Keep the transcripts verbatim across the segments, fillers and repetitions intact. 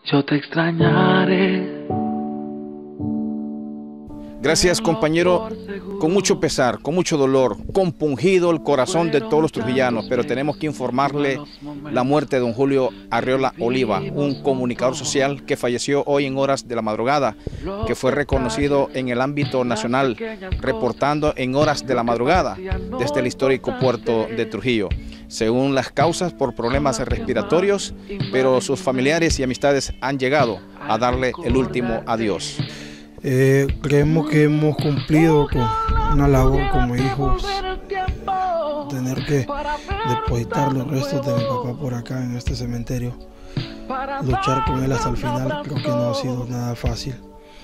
Yo te extrañaré. Gracias, compañero. Con mucho pesar, con mucho dolor, compungido el corazón de todos los trujillanos, pero tenemos que informarle la muerte de don Julio Arriola Oliva, un comunicador social que falleció hoy en horas de la madrugada, que fue reconocido en el ámbito nacional, reportando en horas de la madrugada desde el histórico puerto de Trujillo. Según las causas, por problemas respiratorios, pero sus familiares y amistades han llegado a darle el último adiós. Eh, creemos que hemos cumplido con una labor como hijos, tener que depositar los restos de mi papá por acá en este cementerio, luchar con él hasta el final, creo que no ha sido nada fácil.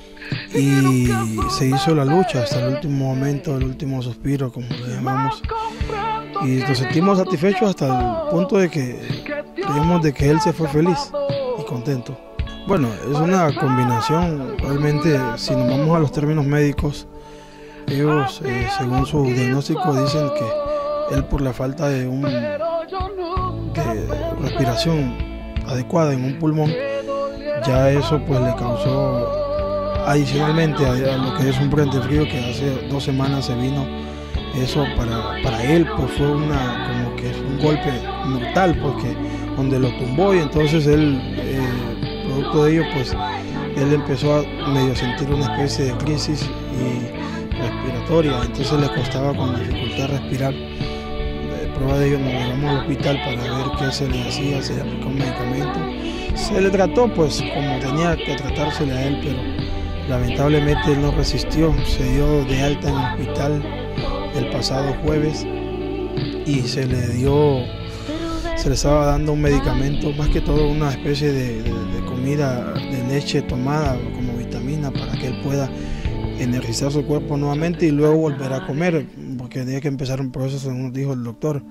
Y se hizo la lucha hasta el último momento, el último suspiro, como le llamamos. Y nos sentimos satisfechos hasta el punto de que creemos de que él se fue feliz y contento. Bueno, es una combinación, realmente si nos vamos a los términos médicos, ellos eh, según su diagnóstico dicen que él por la falta de, un, de respiración adecuada en un pulmón, ya eso pues le causó adicionalmente a, a lo que es un frente frío que hace dos semanas se vino, eso para, para él pues fue una, como que un golpe mortal porque donde lo tumbó y entonces él... Eh, producto de ello, pues él empezó a medio sentir una especie de crisis y respiratoria, entonces le costaba con dificultad respirar. De prueba de ello nos llevamos al hospital para ver qué se le hacía, se le aplicó un medicamento. Se le trató pues como tenía que tratársele a él, pero lamentablemente él no resistió, se dio de alta en el hospital el pasado jueves y se le dio... se le estaba dando un medicamento, más que todo una especie de, de, de comida de leche tomada como vitamina para que él pueda energizar su cuerpo nuevamente y luego volver a comer, porque tenía que empezar un proceso, según dijo el doctor.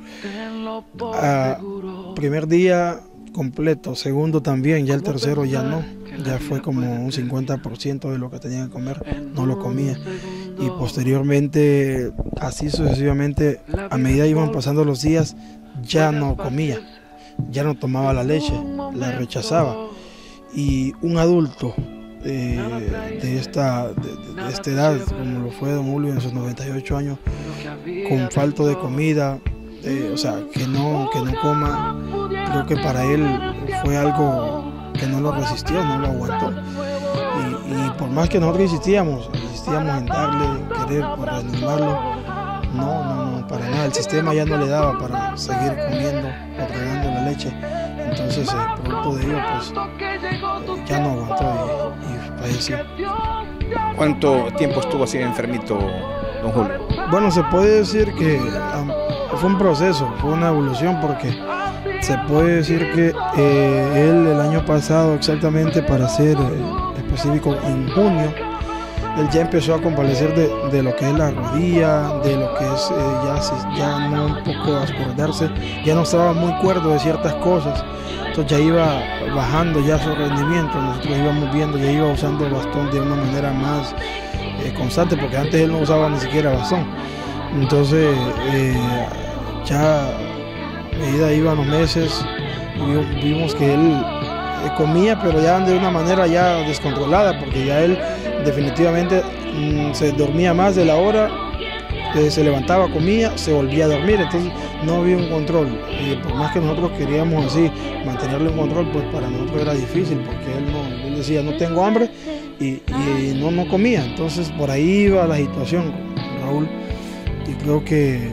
Ah, primer día completo, segundo también, ya el tercero ya no, ya fue como un cincuenta por ciento de lo que tenía que comer, no lo comía. Y posteriormente, así sucesivamente, a medida que iban pasando los días, ya no comía, ya no tomaba la leche, la rechazaba. Y un adulto eh, de, esta, de, de esta edad, como lo fue don Julio en sus noventa y ocho años, con falta de comida, eh, o sea, que no, que no coma, creo que para él fue algo que no lo resistió, no lo aguantó. Y, y por más que nosotros insistíamos, insistíamos en darle, en querer, por reanimarlo, no, no, no, para nada, el sistema ya no le daba para seguir comiendo o tragando la leche, entonces el producto de ello pues eh, ya no aguantó y, y falleció. ¿Cuánto tiempo estuvo así enfermito don Julio? Bueno, se puede decir que um, fue un proceso, fue una evolución porque se puede decir que eh, él el año pasado exactamente para ser eh, específico en junio, él ya empezó a convalecer de, de lo que es la rodilla, de lo que es eh, ya, ya no un poco a acordarse, ya no estaba muy cuerdo de ciertas cosas, entonces ya iba bajando ya su rendimiento, nosotros íbamos viendo, ya iba usando el bastón de una manera más eh, constante, porque antes él no usaba ni siquiera bastón, entonces eh, ya a medida iban los meses, vimos que él eh, comía, pero ya de una manera ya descontrolada, porque ya él definitivamente mmm, se dormía más de la hora, eh, se levantaba, comía, se volvía a dormir, entonces no había un control. Y por más que nosotros queríamos así mantenerle un control, pues para nosotros era difícil, porque él, no, él decía no tengo hambre y, y no, no comía, entonces por ahí iba la situación, Raúl, y creo que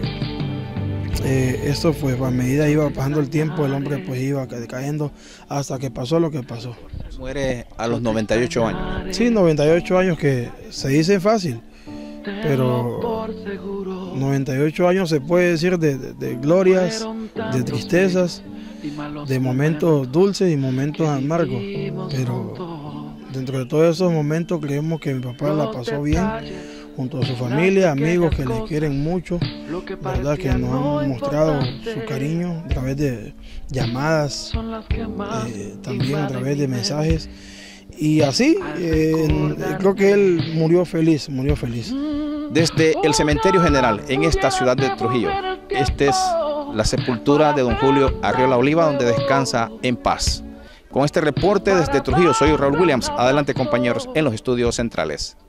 eh, esto pues a medida iba pasando el tiempo, el hombre pues iba decayendo hasta que pasó lo que pasó. Muere a los noventa y ocho años. Sí, noventa y ocho años que se dice fácil, pero noventa y ocho años se puede decir de, de, de glorias, de tristezas, de momentos dulces y momentos amargos, pero dentro de todos esos momentos creemos que mi papá la pasó bien, junto a su familia, amigos que le quieren mucho, verdad que nos han mostrado su cariño a través de llamadas, eh, también a través de mensajes, y así eh, creo que él murió feliz, murió feliz. Desde el cementerio general en esta ciudad de Trujillo, esta es la sepultura de don Julio Arriola Oliva, donde descansa en paz. Con este reporte desde Trujillo, soy Raúl Williams. Adelante, compañeros, en los estudios centrales.